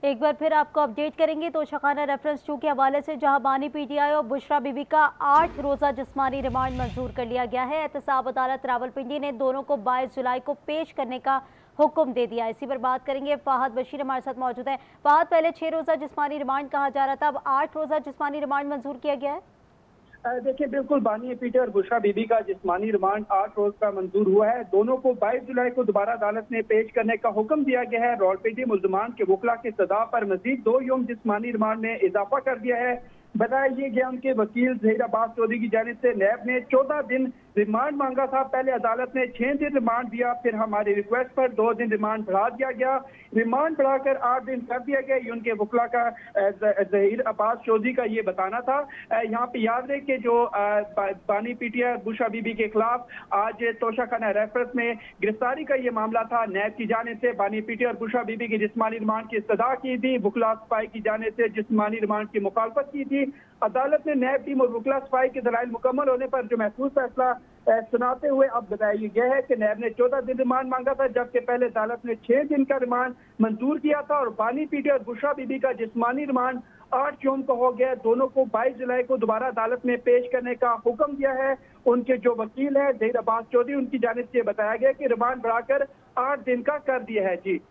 एक बार फिर आपको अपडेट करेंगे तो शखाना रेफरेंस 2 के हवाले से, जहां बानी पीटीआई और बुशरा बीबी का 8 रोज़ा जिस्मानी रिमांड मंजूर कर लिया गया है। एहतसाब अदालत रावलपिंडी ने दोनों को 22 जुलाई को पेश करने का हुक्म दे दिया। इसी पर बात करेंगे, फहद बशीर हमारे साथ मौजूद है। फहद, पहले 6 रोज़ा जिस्मानी रिमांड कहा जा रहा था, अब 8 रोज़ा जिस्मानी रिमांड मंजूर किया गया है। देखिए, बिल्कुल बानी पीटे और बुशरा बीबी का जिस्मानी रिमांड 8 रोज का मंजूर हुआ है। दोनों को 22 जुलाई को दोबारा अदालत ने पेश करने का हुक्म दिया गया है। रावलपिंडी मुल्जमान के वकला की सजा पर मजीद 2 यौम जिस्मानी रिमांड में इजाफा कर दिया है। बताया ये गया उनके वकील ज़हीर अब्बास चौधरी की जानिब से नैब ने 14 दिन रिमांड मांगा था। पहले अदालत ने 6 दिन रिमांड दिया, फिर हमारी रिक्वेस्ट पर 2 दिन रिमांड बढ़ा दिया गया। रिमांड बढ़ाकर 8 दिन कर दिया गया। ये उनके वकला का ज़हीर अब्बास चौधरी का ये बताना था। यहाँ पे याद रहे कि जो बानी पीटीआई बुशरा बीबी के खिलाफ आज तोशाखाना रेफरेंस में गिरफ्तारी का ये मामला था। नैब की जानिब से बानी पीटीआई और बुशरा बीबी की जिस्मानी रिमांड की इस्तदा की थी। वकला सफाई की जानिब से जिस्मानी रिमांड की मुखालफत की थी। अदालत ने नैब टीम और वकला सफाई के दलाइल मुकम्मल होने पर जो महफूज फैसला सुनाते हुए अब बताया गया है कि नैब ने 14 दिन रिमांड मांगा था, जबकि पहले अदालत ने 6 दिन का रिमांड मंजूर किया था। और बानी पीटीआई और बुशरा बीबी का जिस्मानी रिमांड 8 जून को हो गया। दोनों को 22 जुलाई को दोबारा अदालत में पेश करने का हुक्म दिया है। उनके जो वकील है ज़हीर अब्बास चौधरी, उनकी जानिब से बताया गया कि रिमांड बढ़ाकर 8 दिन का कर दिया है। जी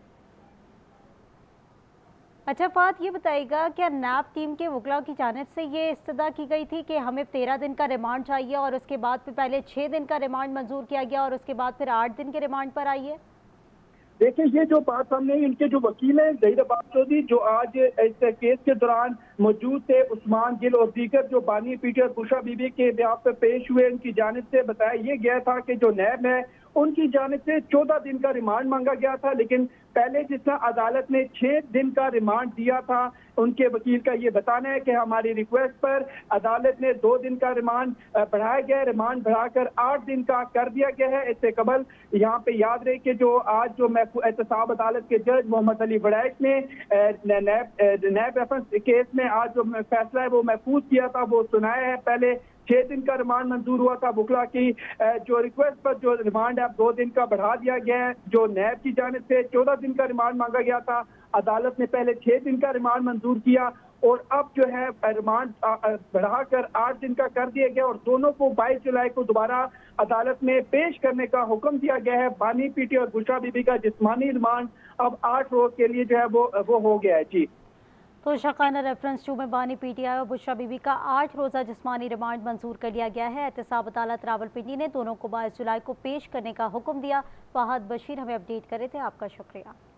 अच्छा फहद, ये बताइएगा, क्या नैब टीम के वकला की जानिब से ये इस्तदा की गई थी कि हमें 13 दिन का रिमांड चाहिए और उसके बाद फिर पहले 6 दिन का रिमांड मंजूर किया गया और उसके बाद फिर 8 दिन के रिमांड पर आई है? देखिए, ये जो बात सामने आई, इनके जो वकील हैं ज़हीर अब्बास चौधरी, जो आज इस केस के दौरान मौजूद थे, उस्मान गिल और दीगर जो बानी पीटीआई और बुशरा बीबी के ब्याह पर पेश हुए, उनकी जानिब से बताया ये गया था कि जो नैब है उनकी जानिब से 14 दिन का रिमांड मांगा गया था, लेकिन पहले जिस तरह अदालत ने 6 दिन का रिमांड दिया था, उनके वकील का ये बताना है कि हमारी रिक्वेस्ट पर अदालत ने 2 दिन का रिमांड बढ़ाया गया है। रिमांड बढ़ाकर 8 दिन का कर दिया गया है। इससे कबल यहाँ पे याद रहे कि जो आज जो एहतसाब अदालत के जज मोहम्मद अली वड़ैक ने नैब रेफरेंस केस में आज जो फैसला है वो महफूज किया था, वो सुनाया है। पहले 6 दिन का रिमांड मंजूर हुआ था। वकला की जो रिक्वेस्ट पर जो रिमांड है 2 दिन का बढ़ा दिया गया है। जो नैब की जानिब से 14 दिन का रिमांड मांगा गया था, अदालत ने पहले 6 दिन का रिमांड मंजूर किया और अब जो है रिमांड बढ़ाकर 8 दिन का कर दिया गया और दोनों को 22 जुलाई को दोबारा अदालत में पेश करने का हुक्म दिया गया है। बानी पीटीआई और बुशरा बीबी का जिस्मानी रिमांड अब 8 रोज के लिए जो है वो हो गया है। जी तो शखाना रेफरेंस 2 में बानी पीटीआई और बुशरा बीबी का 8 रोज़ा जिस्मानी रिमांड मंजूर कर लिया गया है। एहतसाब अदालत रावलपिंडी ने दोनों को 22 जुलाई को पेश करने का हुक्म दिया। फहद बशीर हमें अपडेट कर रहे थे, आपका शुक्रिया।